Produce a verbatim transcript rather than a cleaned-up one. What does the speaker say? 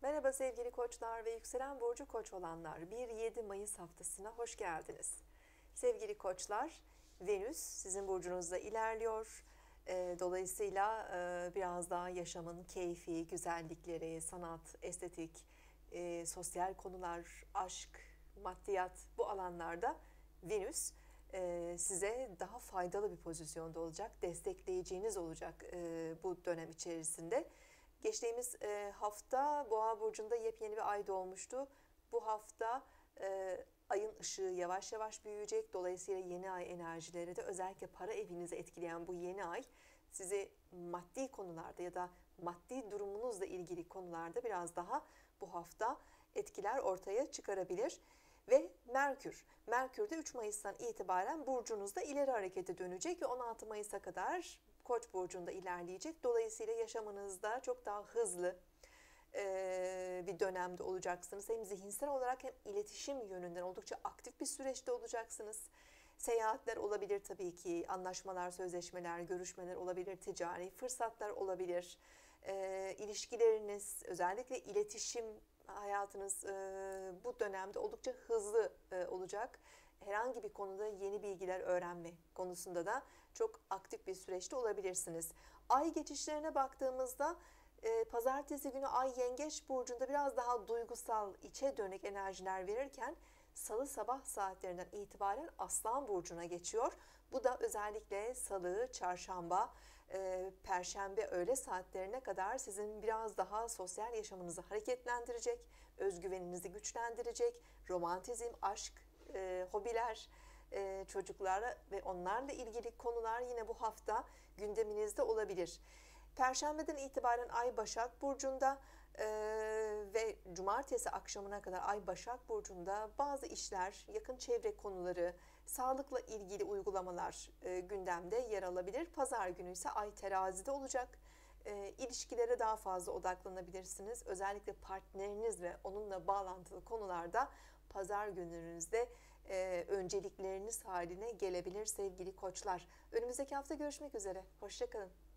Merhaba sevgili koçlar ve yükselen burcu koç olanlar. bir yedi Mayıs haftasına hoş geldiniz. Sevgili koçlar, Venüs sizin burcunuzda ilerliyor. Ee, Dolayısıyla e, biraz daha yaşamın keyfi, güzellikleri, sanat, estetik, e, sosyal konular, aşk, maddiyat bu alanlarda Venüs e, size daha faydalı bir pozisyonda olacak, destekleyeceğiniz olacak e, bu dönem içerisinde. Geçtiğimiz e, hafta Boğa burcunda yepyeni bir ay doğmuştu. Bu hafta e, ayın ışığı yavaş yavaş büyüyecek. Dolayısıyla yeni ay enerjileri de özellikle para evinizi etkileyen bu yeni ay sizi maddi konularda ya da maddi durumunuzla ilgili konularda biraz daha bu hafta etkiler ortaya çıkarabilir. Ve Merkür. Merkür de üç Mayıs'tan itibaren burcunuzda ileri harekete dönecek ve on altı Mayıs'a kadar Koç burcunda ilerleyecek. Dolayısıyla yaşamınızda çok daha hızlı bir dönemde olacaksınız. Hem zihinsel olarak hem iletişim yönünden oldukça aktif bir süreçte olacaksınız. Seyahatler olabilir tabii ki, anlaşmalar, sözleşmeler, görüşmeler olabilir, ticari fırsatlar olabilir. E, ilişkileriniz, özellikle iletişim hayatınız e, bu dönemde oldukça hızlı e, olacak. Herhangi bir konuda yeni bilgiler öğrenme konusunda da çok aktif bir süreçte olabilirsiniz. Ay geçişlerine baktığımızda e, pazartesi günü Ay Yengeç burcunda biraz daha duygusal, içe dönük enerjiler verirken Salı sabah saatlerinden itibaren Aslan burcuna geçiyor. Bu da özellikle Salı, Çarşamba, e, Perşembe öğle saatlerine kadar sizin biraz daha sosyal yaşamınızı hareketlendirecek, özgüveninizi güçlendirecek, romantizm, aşk, e, hobiler, e, çocuklarla ve onlarla ilgili konular yine bu hafta gündeminizde olabilir. Perşembeden itibaren Ay Başak Burcu'nda e, ve Cumartesi akşamına kadar Ay Başak Burcu'nda bazı işler, yakın çevre konuları, sağlıkla ilgili uygulamalar e, gündemde yer alabilir. Pazar günü ise Ay Terazi'de olacak. E, ilişkilere daha fazla odaklanabilirsiniz. Özellikle partneriniz ve onunla bağlantılı konularda Pazar gününüzde e, öncelikleriniz haline gelebilir sevgili koçlar. Önümüzdeki hafta görüşmek üzere. Hoşça kalın.